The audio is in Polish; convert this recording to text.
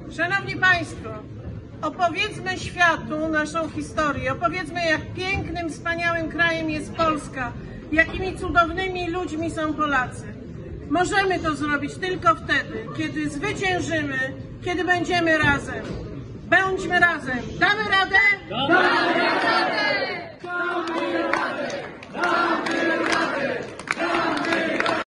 Szanowni Państwo, opowiedzmy światu naszą historię, opowiedzmy, jak pięknym, wspaniałym krajem jest Polska, jakimi cudownymi ludźmi są Polacy. Możemy to zrobić tylko wtedy, kiedy zwyciężymy, kiedy będziemy razem. Bądźmy razem. Damy radę?